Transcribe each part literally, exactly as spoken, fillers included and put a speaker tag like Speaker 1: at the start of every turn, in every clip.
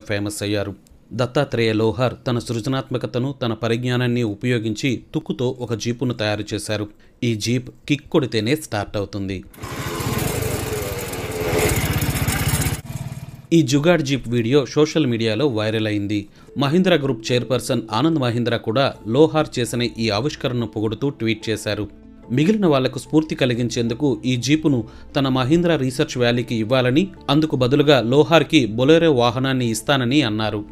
Speaker 1: Famous అయ్యారు. దత్తాత్రేయ లోహార్ తన సృజనాత్మకతను, తన పరిజ్ఞానాన్ని ఉపయోగించి తుక్కుతో ఒక జీపును తయారు చేశారు. ఈ జీప్ కిక్ కొడితేనే స్టార్ట్ అవుతుంది. ఈ జుగాడ్ జీప్ వీడియో సోషల్ మీడియాలో వైరల్ అయింది. మహీంద్రా గ్రూప్ చైర్పర్సన్ ఆనంద్ మహీంద్రా కూడా లోహార్ చేసిన ఈ ఆవిష్కరణను పొగుడుతూ ట్వీట్ చేశారు. మిగిలిన వాళ్లకు స్ఫూర్తి కలిగించేందుకు ఈ జీపును తన మహీంద్రా రీసెర్చ్ వ్యాలీకి ఇవ్వాలని, అందుకు బదులుగా లోహార్కి బొలెరో వాహనాన్ని ఇస్తానని అన్నారు.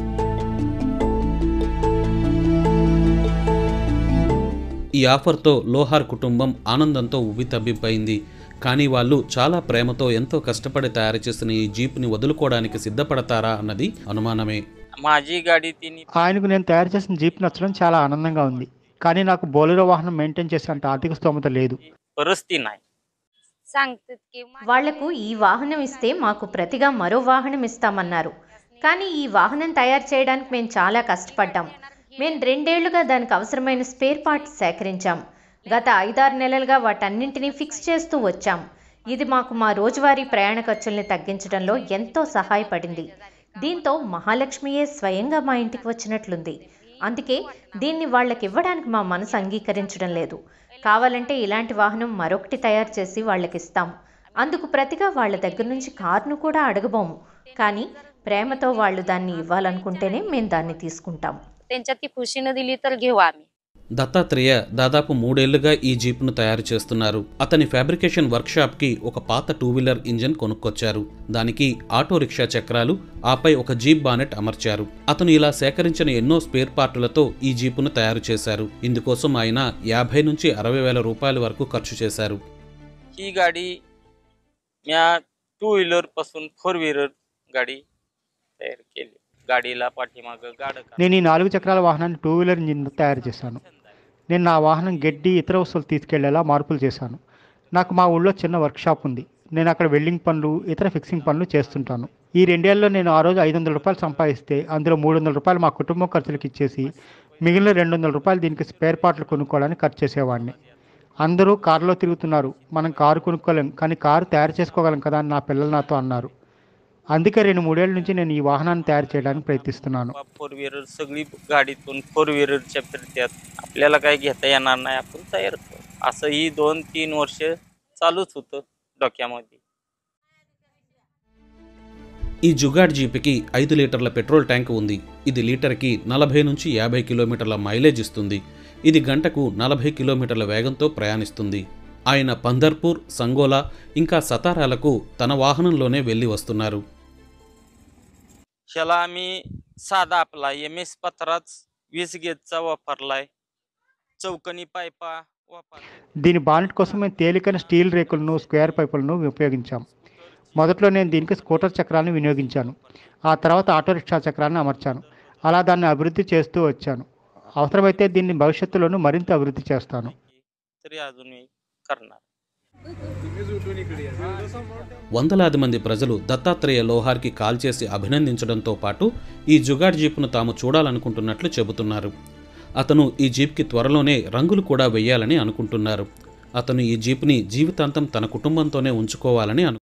Speaker 1: ఈ ఆఫర్తో లోహార్ కుటుంబం ఆనందంతో ఉవ్వితబ్బిబ్బైంది. కానీ వాళ్ళు చాలా ప్రేమతో ఎంతో కష్టపడి తయారు చేసిన ఈ జీప్ని వదులుకోవడానికి సిద్ధపడతారా అన్నది అనుమానమే.
Speaker 2: ఆయనకు నేను తయారు చేసిన జీప్ నచ్చడం చాలా ఆనందంగా ఉంది. కానీ నాకు బొలెరో వాహనం మెయింటైన్ చేసే అంత ఆర్థిక స్తోమత లేదు.
Speaker 3: వాళ్లకు ఈ వాహనం ఇస్తే మాకు ప్రతిగా మరో వాహనం ఇస్తామన్నారు. కానీ ఈ వాహనం తయారు చేయడానికి మేము చాలా కష్టపడ్డాం. మేము రెండేళ్లుగా దానికి అవసరమైన స్పేర్ పార్ట్స్ సేకరించాం. గత ఐదారు నెలలుగా వాటన్నింటినీ ఫిక్స్ చేస్తూ వచ్చాం. ఇది మాకు మా రోజువారీ ప్రయాణ ఖర్చుల్ని తగ్గించడంలో ఎంతో సహాయపడింది. దీంతో మహాలక్ష్మియే స్వయంగా మా ఇంటికి వచ్చినట్లుంది. అందుకే దీన్ని వాళ్ళకి ఇవ్వడానికి మా మనసు అంగీకరించడం లేదు. కావాలంటే ఇలాంటి వాహనం మరొకటి తయారు చేసి వాళ్ళకిస్తాం. అందుకు ప్రతిగా వాళ్ళ దగ్గర నుంచి కారును కూడా అడగబోము. కానీ ప్రేమతో వాళ్ళు దాన్ని ఇవ్వాలనుకుంటేనే మేము దాన్ని తీసుకుంటాం.
Speaker 1: దత్తాత్రేయ దాదాపు మూడేళ్లుగా ఈ జీప్ను తయారు చేస్తున్నారు. అతని ఫ్యాబ్రికేషన్ వర్క్షాప్కి ఒక పాత టూ వీలర్ ఇంజిన్ కొనుక్కొచ్చారు. దానికి ఆటో రిక్షా చక్రాలు, ఆపై ఒక జీప్ బానెట్ అమర్చారు. అతను ఇలా సేకరించిన ఎన్నో స్పేర్ పార్టులతో ఈ జీపును తయారు చేశారు. ఇందుకోసం ఆయన యాభై నుంచి అరవై వేల రూపాయల వరకు ఖర్చు చేశారు.
Speaker 4: ఈ గాడి టూ వీలర్ పాसून ఫోర్ వీలర్ గాడి తయారు కేలి. గాడిలా పాఠిమాగ గాడ
Speaker 2: నేను ఈ నాలుగు చక్రాల వాహనాన్ని టూ వీలర్ ఇంజిన్ తయారు చేశాను. నేను నా వాహనం గడ్డి, ఇతర వస్తువులు తీసుకెళ్లేలా మార్పులు చేశాను. నాకు మా ఊళ్ళో చిన్న వర్క్షాప్ ఉంది. నేను అక్కడ వెల్డింగ్ పనులు, ఇతర ఫిక్సింగ్ పనులు చేస్తుంటాను. ఈ రెండేళ్లలో నేను ఆ రోజు ఐదు వందల రూపాయలు సంపాదిస్తే అందులో మూడు వందల రూపాయలు మా కుటుంబం ఖర్చులకు ఇచ్చేసి మిగిలిన రెండు వందల రూపాయలు దీనికి స్పేర్ పార్ట్లు కొనుక్కోవడానికి ఖర్చు చేసేవాడిని. అందరూ కారులో తిరుగుతున్నారు, మనం కారు కొనుక్కోలేం, కానీ కారు తయారు చేసుకోగలం కదా అని నా పిల్లలు నాతో అన్నారు. అందుకే రెండు మూడేళ్ల నుంచి నేను ఈ వాహనాన్ని తయారు చేయడానికి ప్రయత్నిస్తున్నాను.
Speaker 4: फोर व्हीलर सगळी गाडीतून फोर व्हीलरच्या फिरत्यात, आपल्याला काही घेता येणार नाही, आपण तयार करू असं ही दोन तीन वर्ष चालूच होतं डोक्यामध्ये.
Speaker 1: ఈ జుగాడ్ జీప్కి ఐదు లీటర్ల పెట్రోల్ ట్యాంక్ ఉంది. ఇది లీటర్కి నలభై నుంచి యాభై కిలోమీటర్ల మైలేజ్ ఇస్తుంది. ఇది గంటకు నలభై కిలోమీటర్ల వేగంతో ప్రయాణిస్తుంది. ఆయన పంధర్పూర్, సంగోలా ఇంకా సతారాలకు తన వాహనంలోనే వెళ్లి వస్తున్నారు.
Speaker 4: ह्याला आम्ही साधा आपला एम एस पत्राच वीस गेजचा वापरलाय. चौकनी पायपा वापर
Speaker 2: దీని బానెట్ కోసం మేము తేలికైన స్టీల్ రేకులను, స్క్వేర్ పైపులను ఉపయోగించాం. మొదట్లో నేను దీనికి స్కూటర్ చక్రాన్ని వినియోగించాను. ఆ తర్వాత ఆటో రిక్షా చక్రాన్ని అమర్చాను. అలా దాన్ని అభివృద్ధి చేస్తూ వచ్చాను. అవసరమైతే దీన్ని భవిష్యత్తులోనూ మరింత అభివృద్ధి చేస్తాను.
Speaker 1: వందలాది మంది ప్రజలు దత్తాత్రేయ లోహార్కి కాల్ చేసి అభినందించడంతో పాటు ఈ జుగాడ్ జీప్ను తాము చూడాలనుకుంటున్నట్లు చెబుతున్నారు. అతను ఈ జీప్కి త్వరలోనే రంగులు కూడా వెయ్యాలని అనుకుంటున్నారు. అతను ఈ జీప్ని జీవితాంతం తన కుటుంబంతోనే ఉంచుకోవాలని అను